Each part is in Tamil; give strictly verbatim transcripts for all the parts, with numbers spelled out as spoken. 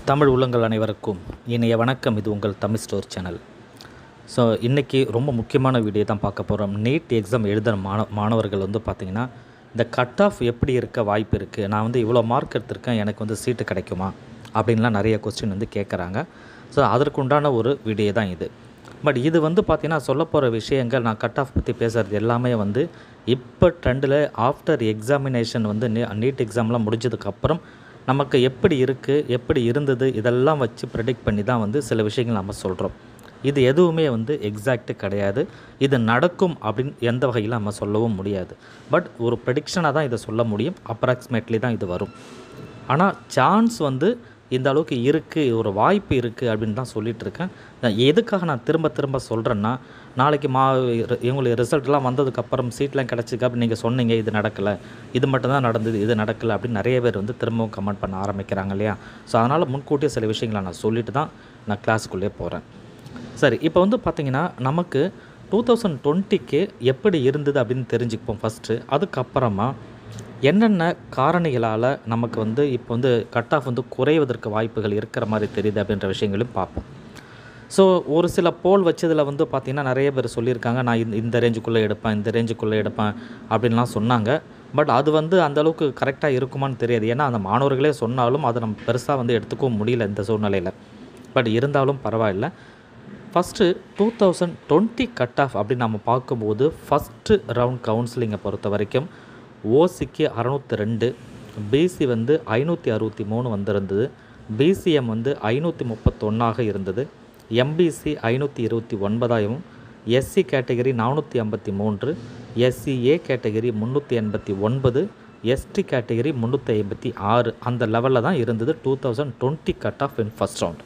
தமிழ் உள்ளங்கள் அனைவருக்கும் இனிய வணக்கம். இது உங்கள் தமிழ்ஸ்டோர் சேனல். ஸோ இன்றைக்கி ரொம்ப முக்கியமான வீடியோ தான் பார்க்க போகிறோம். நீட் எக்ஸாம் எழுதுகிற மாண மாணவர்கள் வந்து பார்த்திங்கன்னா இந்த கட் ஆஃப் எப்படி இருக்க வாய்ப்பு இருக்குது, நான் வந்து இவ்வளோ மார்க் எடுத்திருக்கேன், எனக்கு வந்து சீட்டு கிடைக்குமா அப்படின்லாம் நிறைய கொஸ்டின் வந்து கேட்குறாங்க. ஸோ அதற்குண்டான ஒரு வீடியோ தான் இது. பட் இது வந்து பார்த்திங்கன்னா சொல்ல போகிற விஷயங்கள், நான் கட் ஆஃப் பற்றி பேசுகிறது எல்லாமே வந்து இப்போ ட்ரெண்டில் ஆஃப்டர் எக்ஸாமினேஷன் வந்து நீட் எக்ஸாம்லாம் முடிஞ்சதுக்கப்புறம் நமக்கு எப்படி இருக்குது, எப்படி இருந்தது, இதெல்லாம் வச்சு ப்ரெடிக்ட் பண்ணி தான் வந்து சில விஷயங்கள் நம்ம சொல்கிறோம். இது எதுவுமே வந்து எக்ஸாக்ட்டு கிடையாது. இது நடக்கும் அப்படின்னு எந்த வகையில் நம்ம சொல்லவும் முடியாது. பட் ஒரு ப்ரெடிக்ஷனாக தான் இதை சொல்ல முடியும். அப்ராக்சிமேட்லி தான் இது வரும். ஆனால் சான்ஸ் வந்து இந்த அளவுக்கு இருக்குது, ஒரு வாய்ப்பு இருக்குது அப்படின்னு தான் சொல்லிகிட்டு இருக்கேன். எதுக்காக நான் திரும்ப திரும்ப சொல்கிறேன்னா, நாளைக்கு மா இவங்களுக்கு ரிசல்ட்லாம் வந்ததுக்கப்புறம் சீட்லாம் கிடச்சிக்க அப்படின்னு நீங்கள் சொன்னீங்க, இது நடக்கலை, இது மட்டும்தான் நடந்தது, இது நடக்கலை அப்படின்னு நிறைய பேர் வந்து திரும்பவும் கமெண்ட் பண்ண ஆரம்பிக்கிறாங்க இல்லையா. ஸோ அதனால் முன்கூட்டியே சில விஷயங்களை நான் சொல்லிட்டு தான் நான் கிளாஸுக்குள்ளே போகிறேன். சரி, இப்போ வந்து பார்த்திங்கன்னா நமக்கு டூ தௌசண்ட் டுவெண்ட்டிக்கு எப்படி இருந்தது அப்படின்னு தெரிஞ்சுப்போம் ஃபஸ்ட்டு. அதுக்கப்புறமா என்னென்ன காரணிகளால் நமக்கு வந்து இப்போ வந்து கட் ஆஃப் வந்து குறைவதற்கு வாய்ப்புகள் இருக்கிற மாதிரி தெரியுது அப்படின்ற விஷயங்களையும் பார்ப்போம். ஸோ ஒரு சில போல் வச்சதில் வந்து பார்த்திங்கன்னா நிறைய பேர் சொல்லியிருக்காங்க, நான் இந்த இந்த ரேஞ்சுக்குள்ளே எடுப்பேன், இந்த ரேஞ்சுக்குள்ளே எடுப்பேன் அப்படின்லாம் சொன்னாங்க. பட் அது வந்து அந்தளவுக்கு கரெக்டாக இருக்குமான்னு தெரியாது. ஏன்னா அந்த மாணவர்களே சொன்னாலும் அதை நம்ம பெருசாக வந்து எடுத்துக்கவும் முடியல இந்த சூழ்நிலையில். பட் இருந்தாலும் பரவாயில்ல. First two thousand twenty cut off அப்படின்னு நம்ம பார்க்கும்போது ஃபஸ்ட்டு ரவுண்ட் கவுன்சிலிங்கை பொறுத்த வரைக்கும் ஓசிக்கு அறநூற்றி ரெண்டு, பிசி வந்து ஐநூற்றி அறுபத்தி மூணு வந்திருந்தது, பிசிஎம் வந்து ஐநூற்றி முப்பத்தொன்னாக இருந்தது, எம்பிசி ஐநூற்றி இருபத்தி ஒன்பதாயிரம், எஸ்சி கேட்டகரி நானூற்றி ஐம்பத்தி மூன்று, எஸ்சிஏ கேட்டகரி முந்நூற்றி எண்பத்தி ஒன்பது, எஸ்டி கேட்டகரி முந்நூற்றி ஐம்பத்தி ஆறு. அந்த லெவலில் தான் இருந்தது two thousand twenty cut off in first round.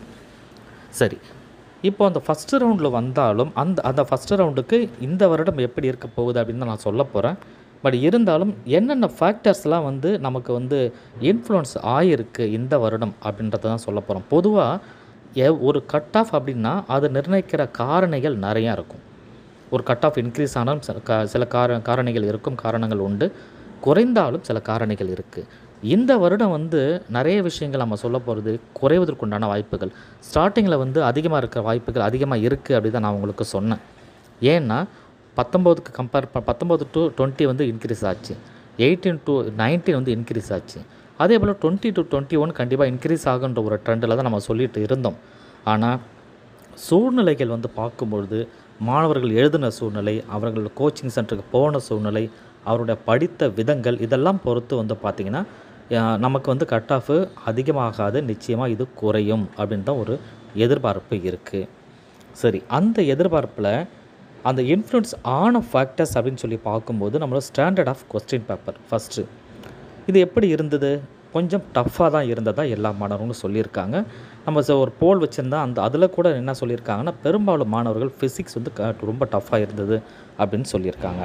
சரி, இப்போ அந்த ஃபஸ்ட்டு ரவுண்டில் வந்தாலும் அந்த அந்த ஃபஸ்ட்டு ரவுண்டுக்கு இந்த வருடம் எப்படி இருக்க போகுது அப்படின்னு தான் நான் சொல்ல போகிறேன். பட் இருந்தாலும் என்னென்ன ஃபேக்டர்ஸ்லாம் வந்து நமக்கு வந்து இன்ஃப்ளூயன்ஸ் ஆகிருக்கு இந்த வருடம் அப்படின்றத தான் சொல்ல போகிறோம். பொதுவாக எ ஒரு கட் ஆஃப் அப்படின்னா அது நிர்ணயிக்கிற காரணிகள் நிறையா இருக்கும். ஒரு கட் ஆஃப் இன்க்ரீஸ் ஆனாலும் சில கா சில கார காரணிகள் இருக்கும், காரணங்கள் உண்டு. குறைந்தாலும் சில காரணிகள் இருக்குது. இந்த வருடம் வந்து நிறைய விஷயங்கள் நம்ம சொல்ல போகிறது குறைவதற்குண்டான வாய்ப்புகள். ஸ்டார்டிங்கில் வந்து அதிகமாக இருக்கிற வாய்ப்புகள் அதிகமாக இருக்குது அப்படி தான் நான் உங்களுக்கு சொன்னேன். ஏன்னா பத்தொம்போதுக்கு கம்பேர் ப பத்தொம்போது டு டுவெண்ட்டி வந்து இன்க்ரீஸ் ஆச்சு, எயிட்டீன் டு நைன்டீன் வந்து இன்க்ரீஸ் ஆச்சு. அதே போல் டுவெண்ட்டி டு டுவெண்ட்டி ஒன் கண்டிப்பாக இன்க்ரீஸ் ஆகுன்ற ஒரு ட்ரெண்டில் தான் நம்ம சொல்லிட்டு இருந்தோம். ஆனால் சூழ்நிலைகள் வந்து பார்க்கும்பொழுது மாணவர்கள் எழுதின சூழ்நிலை, அவர்கள் கோச்சிங் சென்டருக்கு போன சூழ்நிலை, அவருடைய படித்த விதங்கள், இதெல்லாம் பொறுத்து வந்து பார்த்திங்கன்னா நமக்கு வந்து கட் ஆஃபு அதிகமாகாது, நிச்சயமாக இது குறையும் அப்படின்னு தான் ஒரு எதிர்பார்ப்பு இருக்குது. சரி, அந்த எதிர்பார்ப்பில் அந்த இன்ஃப்ளூயன்ஸ் ஆன ஃபேக்டர்ஸ் அப்படின்னு சொல்லி பார்க்கும்போது நம்மளோட standard of question paper first இது எப்படி இருந்தது, கொஞ்சம் டஃப்பாக தான் இருந்ததாக எல்லா மாணவர்களும் சொல்லியிருக்காங்க. நம்ம ஒரு போல் வச்சுருந்தா அந்த அதில் கூட என்ன சொல்லியிருக்காங்கன்னா, பெரும்பாலும் மாணவர்கள் ஃபிசிக்ஸ் வந்து க ரொம்ப டஃப்பாக இருந்தது அப்படின்னு சொல்லியிருக்காங்க.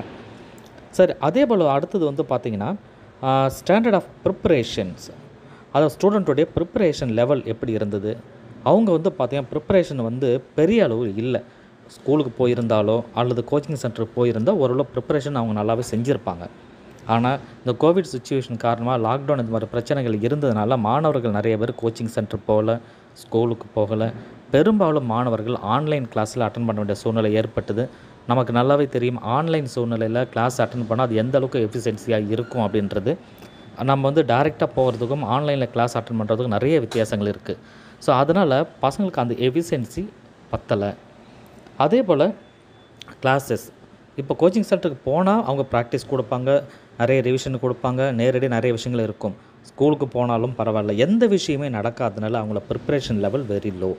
சரி, அதே போல் அடுத்தது வந்து பார்த்திங்கன்னா ஸ்டாண்டர்ட் ஆஃப் ப்ரிப்பரேஷன்ஸ், அதாவது ஸ்டூடெண்ட்டுடைய ப்ரிப்பரேஷன் லெவல் எப்படி இருந்தது. அவங்க வந்து பார்த்திங்கன்னா ப்ரிப்பரேஷன் வந்து பெரிய அளவு இல்லை. ஸ்கூலுக்கு போயிருந்தாலோ அல்லது கோச்சிங் சென்டருக்கு போயிருந்தால் ஓரளவு ப்ரிப்பரேஷன் அவங்க நல்லாவே செஞ்சுருப்பாங்க. ஆனால் இந்த கோவிட் சுச்சுவேஷன் காரணமாக லாக்டவுன் இந்த மாதிரி பிரச்சனைகள் இருந்ததுனால மாணவர்கள் நிறைய பேர் கோச்சிங் சென்டர் போகல, ஸ்கூலுக்கு போகலை. பெரும்பாலும் மாணவர்கள் ஆன்லைன் கிளாஸில் அட்டன் பண்ண வேண்டிய சூழ்நிலை ஏற்பட்டது. நமக்கு நல்லாவே தெரியும் ஆன்லைன் சூழ்நிலையில் கிளாஸ் அட்டன் பண்ணால் அது எந்த அளவுக்கு எஃபிஷியன்சியாக இருக்கும் அப்படின்றது. நம்ம வந்து டைரெக்டாக போகிறதுக்கும் ஆன்லைனில் கிளாஸ் அட்டன் பண்ணுறதுக்கும் நிறைய வித்தியாசங்கள் இருக்குது. ஸோ அதனால் பசங்களுக்கு அந்த எஃபிஷியன்சி பத்தலை. அதே போல் கிளாஸஸ், இப்போ கோச்சிங் சென்டருக்கு போனால் அவங்க ப்ராக்டிஸ் கொடுப்பாங்க, நிறைய ரிவிஷன் கொடுப்பாங்க, நேரடியாக நிறைய விஷயங்கள் இருக்கும். ஸ்கூலுக்கு போனாலும் பரவாயில்ல, எந்த விஷயமே நடக்காதனால அவங்கள ப்ரிப்பரேஷன் லெவல் வெரி லோ.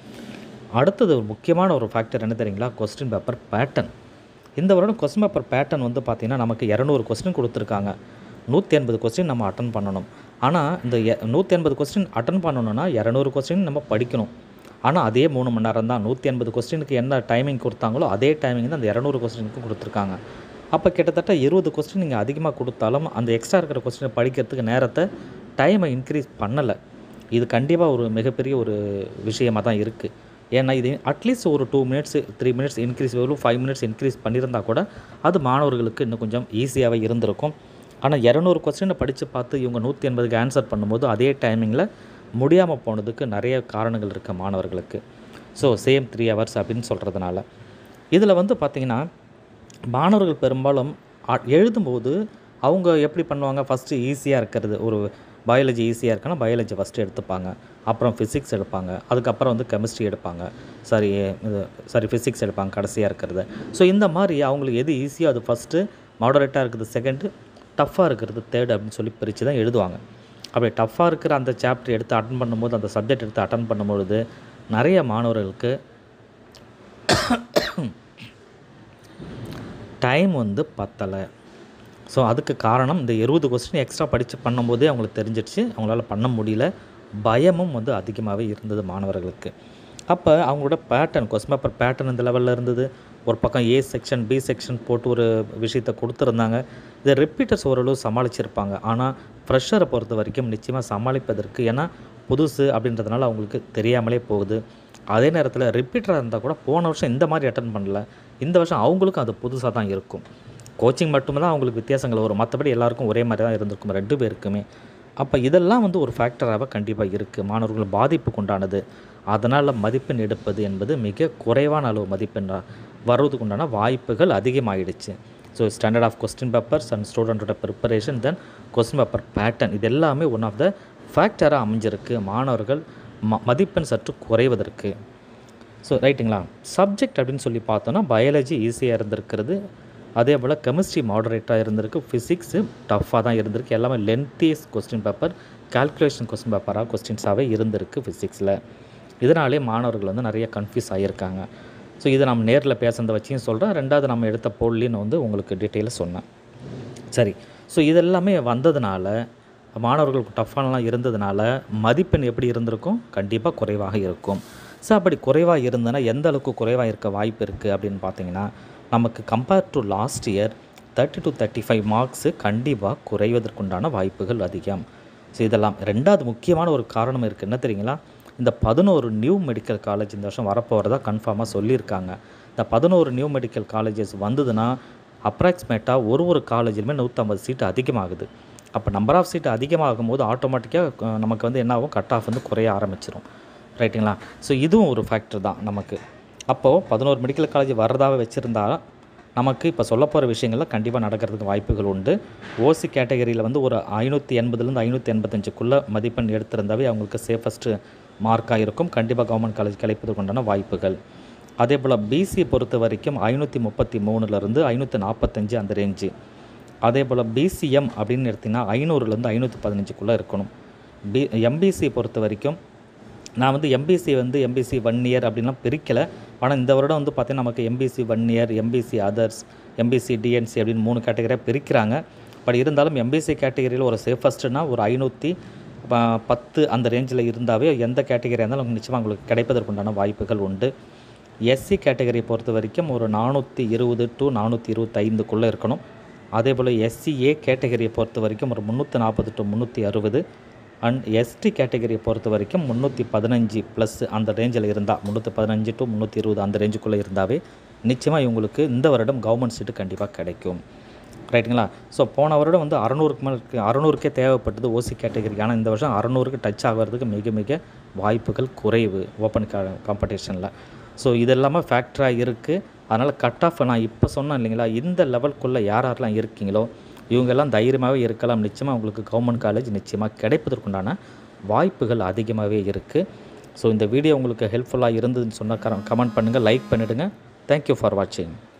அடுத்தது ஒரு முக்கியமான ஒரு ஃபேக்டர் என்ன தெரியுங்களா, கொஸ்டின் பேப்பர் பேட்டர்ன். இந்த வருடம் கொஸ்டின் பேப்பர் பேட்டர்ன் வந்து பார்த்திங்கன்னா நமக்கு இரநூறு கொஸ்டின் கொடுத்துருக்காங்க. நூற்றி எண்பது கொஸ்டின் நம்ம அட்டன் பண்ணணும். ஆனால் இந்த நூற்றி எண்பது கொஸ்டின் அட்டன் பண்ணணுன்னா இரநூறு கொஸ்டின் நம்ம படிக்கணும். ஆனால் அதே மூணு மணி நேரம் தான். நூற்றி எண்பது கொஸ்டினுக்கு என்ன டைமிங் கொடுத்தாங்களோ அதே டைமிங் தான் அந்த இரநூறு கொஸ்டினுக்கும் கொடுத்துருக்காங்க. அப்போ கிட்டத்தட்ட இருபது கொஸ்டின் நீங்கள் அதிகமாக கொடுத்தாலும் அந்த எக்ஸ்ட்ரா இருக்கிற கொஸ்டினை படிக்கிறதுக்கு நேரத்தை டைமை இன்க்ரீஸ் பண்ணலை. இது கண்டிப்பாக ஒரு மிகப்பெரிய ஒரு விஷயமாக தான் இருக்குது. ஏன்னா இது அட்லீஸ்ட் ஒரு two minutes three minutes increase ஒரு ஃபைவ் மினிட்ஸ் இன்க்ரீஸ் பண்ணியிருந்தால் கூட அது மாணவர்களுக்கு இன்னும் கொஞ்சம் ஈஸியாகவே இருந்திருக்கும். ஆனால் இரநூறு கொஸ்டினை படித்து பார்த்து இவங்க நூற்றி எண்பதுக்கு ஆன்சர் பண்ணும்போது அதே டைமிங்கில் முடியாமல் போனதுக்கு நிறைய காரணங்கள் இருக்குது மாணவர்களுக்கு. ஸோ சேம் த்ரீ ஹவர்ஸ் அப்படின்னு சொல்கிறதுனால இதில் வந்து பார்த்திங்கன்னா மாணவர்கள் பெரும்பாலும் எழுதும்போது அவங்க எப்படி பண்ணுவாங்க, ஃபஸ்ட்டு ஈஸியாக இருக்கிறது, ஒரு பயாலஜி ஈஸியாக இருக்குன்னா பயாலஜி ஃபஸ்ட்டு எடுத்துப்பாங்க, அப்புறம் ஃபிசிக்ஸ் எடுப்பாங்க, அதுக்கப்புறம் வந்து கெமிஸ்ட்ரி எடுப்பாங்க, சாரி இது சாரி ஃபிசிக்ஸ் எடுப்பாங்க கடைசியாக இருக்கிறது. ஸோ இந்த மாதிரி அவங்களுக்கு எது ஈஸியாக அது ஃபஸ்ட்டு, மாடரேட்டாக இருக்கிறது செகண்டு, டஃப்பாக இருக்கிறது தேர்டு அப்படின்னு சொல்லி பிரித்து தான் எழுதுவாங்க. அப்படி டஃப்பாக இருக்கிற அந்த சாப்டர் எடுத்து அட்டன் பண்ணும்போது, அந்த சப்ஜெக்ட் எடுத்து அட்டன் பண்ணும்பொழுது நிறைய மாணவர்களுக்கு டைம் வந்து பத்தலை. ஸோ அதுக்கு காரணம் இந்த இருபது கொஸ்டின் எக்ஸ்ட்ரா படித்து பண்ணும்போதே அவங்களுக்கு தெரிஞ்சிடுச்சு, அவங்களால பண்ண முடியல. பயமும் வந்து அதிகமாகவே இருந்தது மாணவர்களுக்கு. அப்போ அவங்களோட பேட்டர்ன், கொஸ்டின் பேப்பர் பேட்டர்ன் இந்த லெவலில் இருந்தது. ஒரு பக்கம் ஏ செக்ஷன் பி செக்ஷன் போட்டு ஒரு விஷயத்தை கொடுத்துருந்தாங்க. இதை ரிப்பீட்டர்ஸ் ஓரளவு சமாளிச்சிருப்பாங்க. ஆனால் ஃப்ரெஷரை பொறுத்த வரைக்கும் நிச்சயமாக சமாளிப்பதற்கு, ஏன்னா புதுசு அப்படின்றதுனால அவங்களுக்கு தெரியாமலே போகுது. அதே நேரத்தில் ரிப்பீட்டராக இருந்தால் கூட போன வருஷம் இந்த மாதிரி அட்டன் பண்ணல, இந்த வருஷம் அவங்களுக்கும் அது புதுசாக தான் இருக்கும். கோச்சிங் மட்டும்தான் அவங்களுக்கு வித்தியாசங்கள் வரும், மற்றபடி எல்லாருக்கும் ஒரே மாதிரி தான் இருந்திருக்கும் ரெண்டு பேருக்குமே. அப்போ இதெல்லாம் வந்து ஒரு ஃபேக்டராக கண்டிப்பாக இருக்குது, மாணவர்கள் பாதிப்புக்கு உண்டானது. அதனால் மதிப்பெண் எடுப்பது என்பது மிக குறைவான அளவு மதிப்பெண் வர்றதுக்கு உண்டான வாய்ப்புகள் அதிகமாகிடுச்சு. So standard of question papers and ஸ்டூடெண்ட்டோட preparation, then question paper pattern, இது எல்லாமே ஒன் ஆஃப் த ஃபேக்டராக அமைஞ்சிருக்கு மாணவர்கள் ம மதிப்பெண் சற்று குறைவதற்கு. ஸோ ரைட்டுங்களா. சப்ஜெக்ட் அப்படின்னு சொல்லி பார்த்தோன்னா பயாலஜி ஈஸியாக இருந்திருக்கிறது, அதே போல் கெமிஸ்ட்ரி மாடரேட்டாக இருந்திருக்கு, ஃபிசிக்ஸு டஃப்பாக தான் இருந்திருக்கு. எல்லாமே lengthy question paper, calculation question பேப்பராக கொஸ்டின்ஸாகவே இருந்திருக்கு ஃபிசிக்ஸில். இதனாலே மாணவர்கள் வந்து நிறைய கன்ஃபியூஸ் ஆகியிருக்காங்க. ஸோ இதை நம்ம நேரில் பேசுகிறத வச்சியும் சொல்கிறேன், ரெண்டாவது நம்ம எடுத்த போல்லின்னு வந்து உங்களுக்கு டீட்டெயிலாக சொன்னேன். சரி, ஸோ இதெல்லாமே வந்ததுனால மாணவர்களுக்கு டஃப்பானலாம் இருந்ததுனால மதிப்பெண் எப்படி இருந்திருக்கும், கண்டிப்பாக குறைவாக இருக்கும். ஸோ அப்படி குறைவாக இருந்ததுன்னா எந்த அளவுக்கு குறைவாக இருக்க வாய்ப்பு இருக்குது அப்படின்னு பார்த்தீங்கன்னா, நமக்கு compare to last year thirty to thirty five marks கண்டிப்பாக குறைவதற்குண்டான வாய்ப்புகள் அதிகம். ஸோ இதெல்லாம் ரெண்டாவது முக்கியமான ஒரு காரணம் இருக்குது, என்ன தெரியுங்களா, இந்த பதினோரு நியூ மெடிக்கல் காலேஜ் இந்த வருஷம் வரப்போகிறதா கன்ஃபார்மாக சொல்லியிருக்காங்க. இந்த பதினோரு நியூ மெடிக்கல் காலேஜஸ் வந்ததுன்னா அப்ராக்சிமேட்டாக ஒரு ஒரு காலேஜிலுமே நூற்றம்பது சீட்டு அதிகமாகுது. அப்போ நம்பர் ஆஃப் சீட்டு அதிகமாகும் போது ஆட்டோமேட்டிக்காக நமக்கு வந்து என்ன ஆகும், கட் ஆஃப் வந்து குறைய ஆரம்பிச்சிடும். ரைட்டுங்களா. ஸோ இதுவும் ஒரு ஃபேக்டர் தான் நமக்கு. அப்போது பதினோரு மெடிக்கல் காலேஜ் வர்றதாக வச்சுருந்தா நமக்கு இப்போ சொல்ல போகிற விஷயங்கள்லாம் கண்டிப்பாக நடக்கிறதுக்கு வாய்ப்புகள் உண்டு. ஓசி கேட்டகரியில் வந்து ஒரு ஐநூற்றி எண்பதுலேருந்து ஐநூற்றி எண்பத்தஞ்சுக்குள்ளே மதிப்பெண் எடுத்திருந்தாவே அவங்களுக்கு சேஃபஸ்ட்டு மார்க்காக இருக்கும், கண்டிப்பாக கவர்மெண்ட் காலேஜ் கிடைப்பதற்கு உண்டான வாய்ப்புகள். அதே போல் பிசி பொறுத்த வரைக்கும் ஐநூற்றி முப்பத்தி மூணுலேருந்து ஐநூற்றி நாற்பத்தஞ்சு அந்த ரேஞ்சு. அதே போல் பிசிஎம் அப்படின்னு எடுத்திங்கன்னா ஐநூறுலேருந்து ஐநூற்றி பதினஞ்சுக்குள்ளே இருக்கணும். பி எம்பிசி பொறுத்த வரைக்கும் நான் வந்து எம்பிசி வந்து எம்பிசி ஒன் இயர் அப்படின்லாம் பிரிக்கலை, ஆனால் இந்த வருடம் வந்து பார்த்திங்கன்னா நமக்கு MBC one year, MBC others, MBC DNC அப்படின்னு மூணு கேட்டகரியாக பிரிக்கிறாங்க. பட் இருந்தாலும் எம்பிசி கேட்டகரியில் ஒரு சேஃபஸ்ட்டுனா ஒரு ஐநூற்றி பத்து அந்த ரேஞ்சில் இருந்தாவே எந்த கேட்டகரியாக இருந்தாலும் நிச்சயமாக உங்களுக்கு கிடைப்பதற்குண்டான வாய்ப்புகள் உண்டு. எஸ்சி கேட்டகரியை பொறுத்த வரைக்கும் ஒரு நானூற்றி இருபது டு நானூற்றி இருபத்தைந்துக்குள்ளே இருக்கணும். அதே போல் எஸ்சிஏ கேட்டகரியை பொறுத்த வரைக்கும் ஒரு முந்நூற்றி நாற்பது டு முந்நூற்றி அறுபது அண்ட் எஸ்டி கேட்டகரியை பொறுத்த வரைக்கும் முந்நூற்றி பதினஞ்சு ப்ளஸ் அந்த ரேஞ்சில் இருந்தால், முந்நூற்றி பதினஞ்சு டு முந்நூற்றி இருபது அந்த ரேஞ்சுக்குள்ளே இருந்தாவே நிச்சயமாக இவங்களுக்கு இந்த வருடம் கவர்மெண்ட் சீட்டு கண்டிப்பாக கிடைக்கும். ரைட்டுங்களா. ஸோ போன வருடம் வந்து அறநூறுக்கு மேலே அறநூறுக்கே தேவைப்பட்டது ஓசி கேட்டகரி, ஆனால் இந்த வருஷம் அறநூறுக்கு டச் ஆகிறதுக்கு மிக மிக வாய்ப்புகள் குறைவு ஓப்பன் கா காம்படிஷனில். ஸோ இதெல்லாமே ஃபேக்டராக இருக்குது. அதனால் கட் ஆஃப் நான் இப்போ சொன்னேன் இல்லைங்களா, இந்த லெவலுக்குள்ளே யார் யாரெல்லாம் இருக்கீங்களோ இவங்கெல்லாம் தைரியமாகவே இருக்கலாம். நிச்சயமாக உங்களுக்கு கவர்மெண்ட் காலேஜ் நிச்சயமாக கிடைப்பதற்குண்டான வாய்ப்புகள் அதிகமாகவே இருக்குது. ஸோ இந்த வீடியோ உங்களுக்கு ஹெல்ப்ஃபுல்லாக இருந்ததுன்னு சொன்னால் கமெண்ட் பண்ணுங்கள், லைக் பண்ணிவிடுங்க. தேங்க்யூ ஃபார் வாட்சிங்.